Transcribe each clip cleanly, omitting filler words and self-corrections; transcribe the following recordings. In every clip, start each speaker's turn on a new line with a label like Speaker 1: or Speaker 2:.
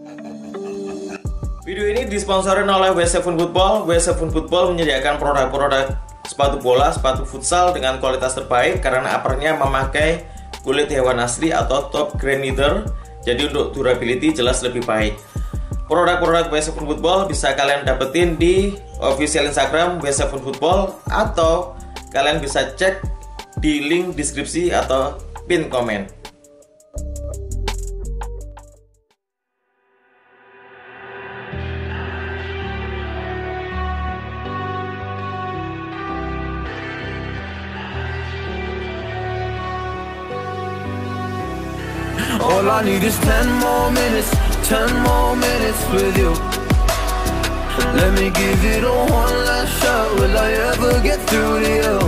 Speaker 1: Video ini disponsori oleh W7 Football. W7 Football menyediakan produk-produk sepatu bola, sepatu futsal dengan kualitas terbaik karena uppernya memakai kulit hewan asli atau top grain leather. Jadi untuk durability jelas lebih baik. Produk-produk W7 Football bisa kalian dapetin di official Instagram W7 Football atau kalian bisa cek di link deskripsi atau pin komen.
Speaker 2: All I need is 10 more minutes, 10 more minutes with you. Let me give it a one last shot. Will I ever get through to you?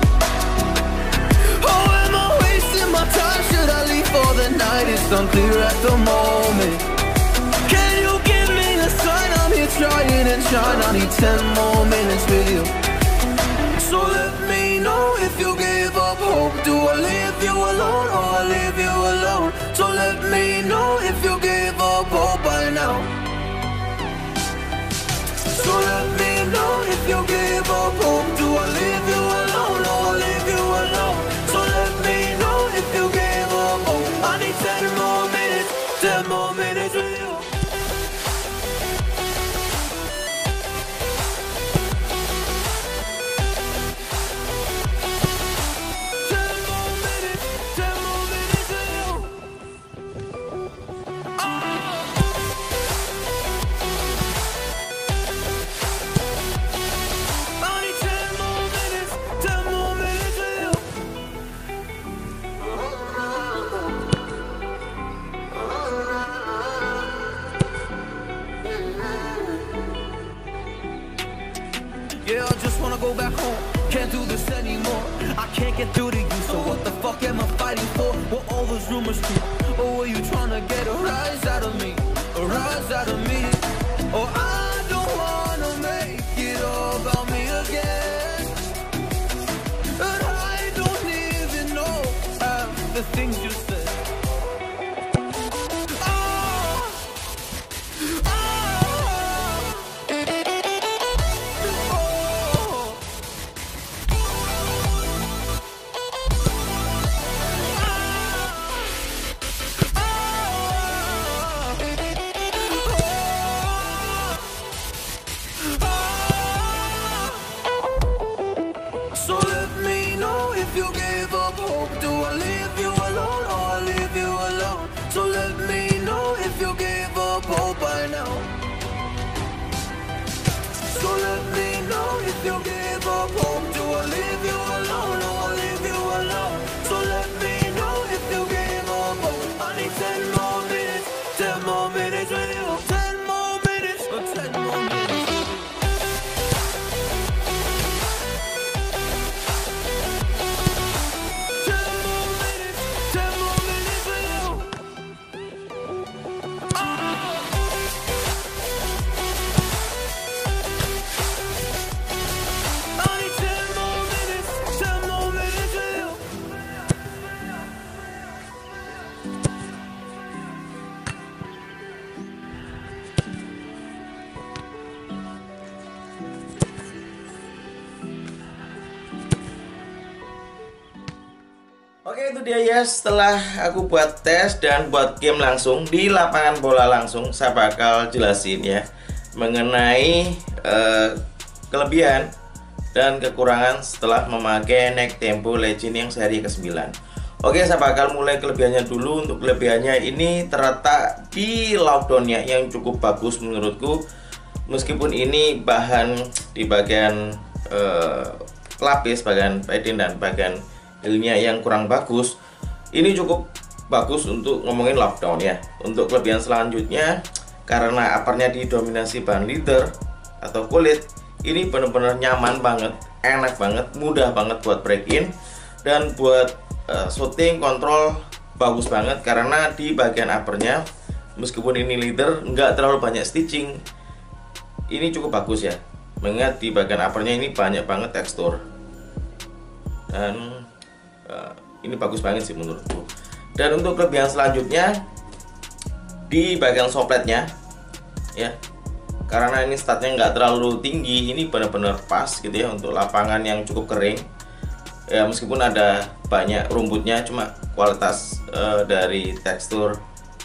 Speaker 2: Oh, am I wasting my time? Should I leave for the night? It's unclear at the moment. Can you give me a sign? I'm here trying and trying. I need 10 more minutes with you. So let me know if you give up hope. Do I leave you alone or I leave you alone? So let me know if you give up hope by now. So let me know if you give up hope. Do I leave you alone or I leave you alone? So let me know if you give up hope. I need 10 more minutes, 10 more minutes with you. Yeah, I just wanna go back home. Can't do this anymore. I can't get through to you, so what the fuck am I fighting for? Were all those rumors true? Or were you trying to get a rise out of me? A rise out of me? Or I don't wanna make it all about me again. And I don't even know half the things you said. So let me know if you give up hope. Do I leave you alone or I leave you alone? So let me know if you give up hope by now. So let me know if you give up hope. Do I leave you alone or I leave you alone? So let me know if you give up hope. I need 10 more minutes, 10 more minutes with you. 10 more minutes, 10 more minutes.
Speaker 1: Oke, itu dia ya, setelah aku buat tes dan buat game langsung di lapangan bola langsung, saya bakal jelasin ya mengenai kelebihan dan kekurangan setelah memakai Nike Tempo Legend yang seri ke-9. Oke, saya bakal mulai kelebihannya dulu. Untuk kelebihannya ini terletak di lockdownnya yang cukup bagus menurutku. Meskipun ini bahan di bagian pelapis, bagian padding dan bagian heelnya yang kurang bagus, ini cukup bagus untuk ngomongin lockdown ya. Untuk kelebihan selanjutnya, karena uppernya didominasi bahan leather atau kulit, ini benar-benar nyaman banget, enak banget, mudah banget buat break in dan buat shooting kontrol bagus banget karena di bagian uppernya meskipun ini leather nggak terlalu banyak stitching, ini cukup bagus ya. Mengingat di bagian uppernya ini banyak banget tekstur dan ini bagus banget sih menurutku. Dan untuk kelebihan selanjutnya, di bagian sopletnya ya, karena ini statnya nggak terlalu tinggi, ini benar-benar pas gitu ya untuk lapangan yang cukup kering ya, meskipun ada banyak rumputnya, cuma kualitas dari tekstur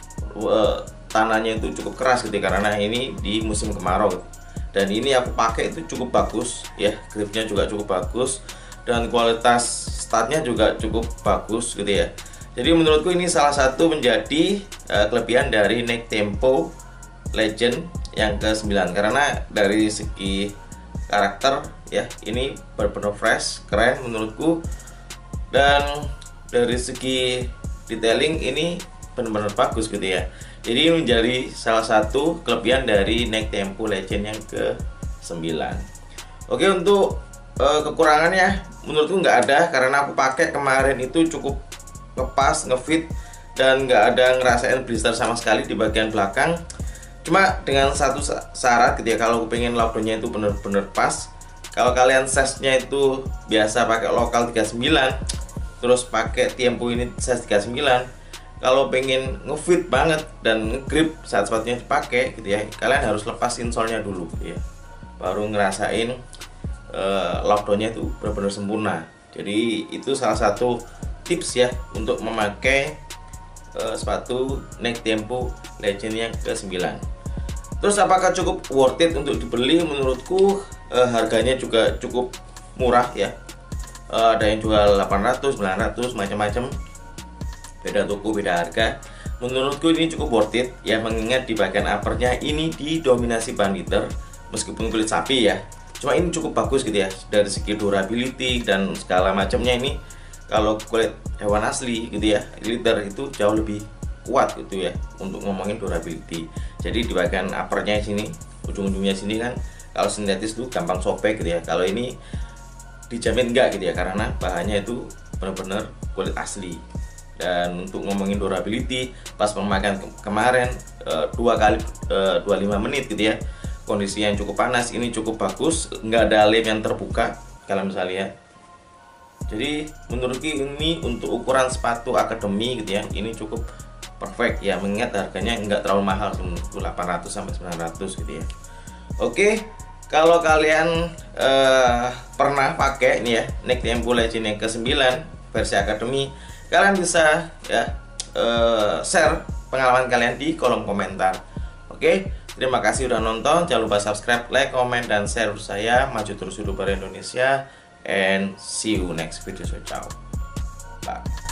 Speaker 1: tanahnya itu cukup keras gitu, karena ini di musim kemarau. Dan ini aku pakai itu cukup bagus ya, gripnya juga cukup bagus dan kualitas statnya juga cukup bagus gitu ya. Jadi menurutku ini salah satu menjadi kelebihan dari Nike Tempo Legend yang ke-9, karena dari segi karakter ya ini benar-benar fresh, keren menurutku, dan dari segi detailing ini benar-benar bagus gitu ya. Jadi ini menjadi salah satu kelebihan dari Nike Tempo Legend yang ke-9. Oke, untuk kekurangannya menurutku nggak ada, karena aku pakai kemarin itu cukup lepas, ngefit, dan nggak ada ngerasain blister sama sekali di bagian belakang. Cuma dengan satu syarat gitu ya, kalau pengen lockdownnya itu bener-bener pas. Kalau kalian size-nya itu biasa pakai lokal 39, terus pakai Tempo ini size 39, kalau pengen ngefit banget dan ngegrip saat sepatunya dipakai gitu ya, kalian harus lepas insole-nya dulu gitu ya, baru ngerasain lockdownnya itu benar-benar sempurna. Jadi itu salah satu tips ya untuk memakai sepatu Nike Tempo Legend yang ke-9. Terus apakah cukup worth it untuk dibeli? Menurutku harganya juga cukup murah ya. Ada yang jual 800, 900, macam-macam. Beda toko, beda harga. Menurutku ini cukup worth it ya, mengingat di bagian uppernya ini didominasi bahan leather, meskipun kulit sapi ya. Cuma ini cukup bagus gitu ya, dari segi durability dan segala macamnya. Ini kalau kulit hewan asli gitu ya, leather itu jauh lebih kuat gitu ya untuk ngomongin durability. Jadi di bagian uppernya sini, ujung-ujungnya sini kan, kalau sintetis tuh gampang sobek gitu ya. Kalau ini dijamin enggak gitu ya, karena bahannya itu benar-benar kulit asli. Dan untuk ngomongin durability, pas pemakaian kemarin 2 kali 25 menit gitu ya, kondisi yang cukup panas, ini cukup bagus, nggak ada lem yang terbuka kalau misalnya lihat. Jadi menurutku ini untuk ukuran sepatu akademi gitu ya, ini cukup perfect ya, mengingat harganya nggak terlalu mahal, 800 sampai 900 gitu ya. Oke, kalau kalian pernah pakai ini ya Nike Tempo Legend yang ke-9 versi akademi, kalian bisa ya share pengalaman kalian di kolom komentar. Oke, terima kasih udah nonton. Jangan lupa subscribe, like, comment, dan share saya. Maju terus YouTuber Indonesia. And see you next video. So, ciao. Bye.